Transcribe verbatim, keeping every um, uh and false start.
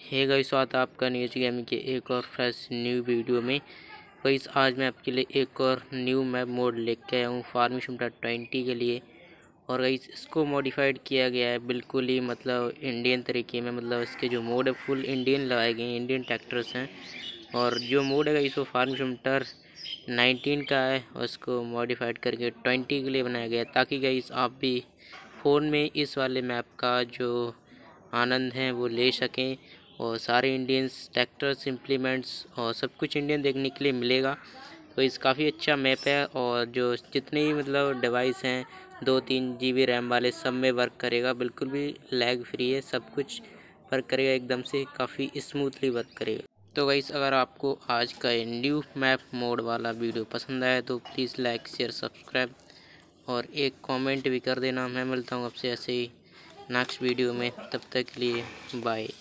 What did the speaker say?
Hey guys, स्वागत है आपका न्यूज गेमिंग के एक और फ्रेश न्यू वीडियो में। गाइस आज मैं आपके लिए एक और न्यू मैप मोड लेके आया हूँ फार्मिंग सिमुलेटर ट्वेंटी के लिए। और गाइस इसको मॉडिफाइड किया गया है बिल्कुल ही मतलब इंडियन तरीके में। मतलब इसके जो मोड है फुल इंडियन लगाए गए हैं, इंडियन ट्रैक्टर्स हैं। और जो मोड है गाइस वो फार्मिंग सिमुलेटर नाइनटीन का है और इसको मॉडिफाइड करके ट्वेंटी के लिए बनाया गया है, ताकि गाइस आप भी फ़ोन में इस वाले मैप का जो आनंद है वो ले सकें। और सारे इंडियंस ट्रैक्टर्स इम्प्लीमेंट्स और सब कुछ इंडियन देखने के लिए मिलेगा। तो इस काफ़ी अच्छा मैप है और जो जितने भी मतलब डिवाइस हैं दो तीन जी बी रैम वाले सब में वर्क करेगा, बिल्कुल भी लैग फ्री है, सब कुछ वर्क करेगा एकदम से, काफ़ी स्मूथली वर्क करेगा। तो गाइस अगर आपको आज का न्यू मैप मोड वाला वीडियो पसंद आया तो प्लीज़ लाइक शेयर सब्सक्राइब और एक कमेंट भी कर देना। मैं मिलता हूँ आपसे ऐसे ही नेक्स्ट वीडियो में, तब तक के लिए बाय।